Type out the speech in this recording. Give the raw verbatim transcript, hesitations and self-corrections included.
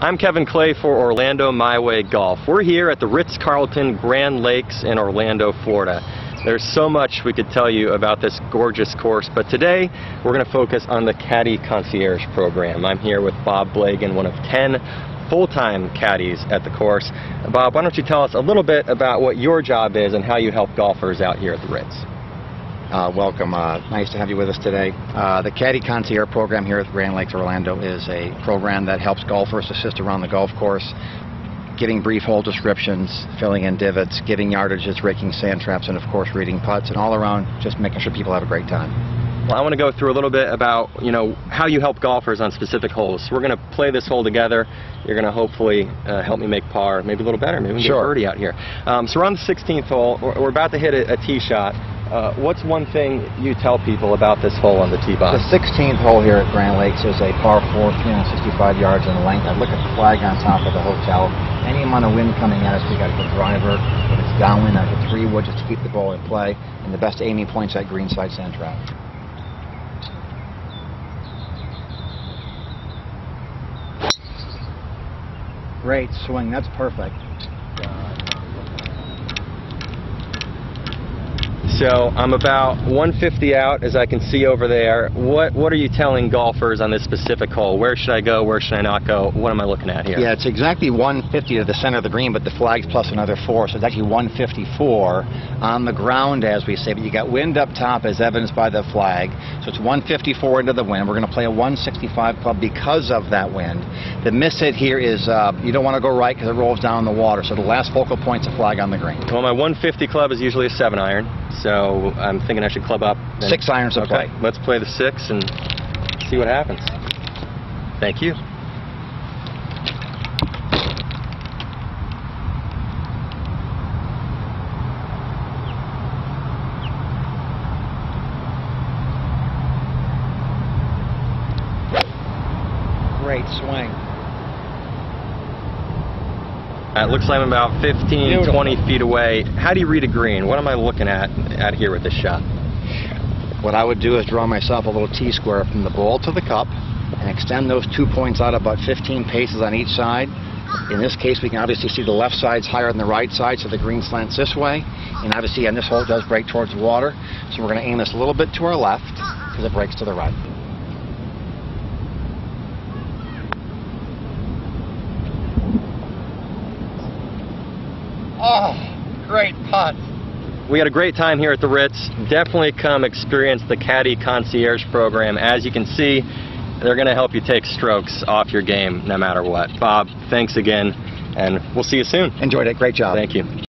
I'm Kevin Clay for Orlando My Way Golf. We're here at the Ritz-Carlton Grand Lakes in Orlando, Florida. There's so much we could tell you about this gorgeous course, but today we're going to focus on the Caddy Concierge program. I'm here with Bob Blagan, one of ten full-time caddies at the course. Bob, why don't you tell us a little bit about what your job is and how you help golfers out here at the Ritz? Uh, welcome. Uh, nice to have you with us today. Uh, the Caddy Concierge program here at Grand Lakes Orlando is a program that helps golfers assist around the golf course, getting brief hole descriptions, filling in divots, getting yardages, raking sand traps, and of course reading putts, and all around just making sure people have a great time. Well, I want to go through a little bit about, you know, how you help golfers on specific holes. So we're going to play this hole together. You're going to hopefully uh, help me make par, maybe a little better, maybe we can sure. get a birdie out here. Um, so we're on the sixteenth hole. We're, we're about to hit a, a tee shot. Uh, what's one thing you tell people about this hole on the tee box? The sixteenth hole here at Grand Lakes is a par four, three hundred sixty-five yards in length. I look at the flag on top of the hotel. Any amount of wind coming at us, we got to get driver. If it's downwind, I hit three wood just to keep the ball in play. And the best aiming point's at greenside sand trap. Great swing. That's perfect. So I'm about one fifty out, as I can see over there. What what are you telling golfers on this specific hole? Where should I go? Where should I not go? What am I looking at here? Yeah, it's exactly one fifty to the center of the green, but the flag's plus another four, so it's actually one fifty-four on the ground, as we say. But you got wind up top, as evidenced by the flag, so it's one fifty-four into the wind. We're going to play a one sixty-five club because of that wind. The miss hit here is uh, you don't want to go right because it rolls down in the water. So the last focal point's a flag on the green. Well, my one fifty club is usually a seven iron. So I'm thinking I should club up. And, six irons to okay, play. Let's play the six and see what happens. Thank you. Great swing. It looks like I'm about fifteen, Beautiful. twenty feet away. How do you read a green? What am I looking at at here with this shot? What I would do is draw myself a little T-square from the ball to the cup and extend those two points out about fifteen paces on each side. In this case, we can obviously see the left side's higher than the right side, so the green slants this way. And obviously, on this hole, it does break towards the water. So we're going to aim this a little bit to our left because it breaks to the right. Oh, great putt. We had a great time here at the Ritz. Definitely come experience the Caddy Concierge program. As you can see, they're going to help you take strokes off your game no matter what. Bob, thanks again, and we'll see you soon. Enjoyed it. Great job. Thank you.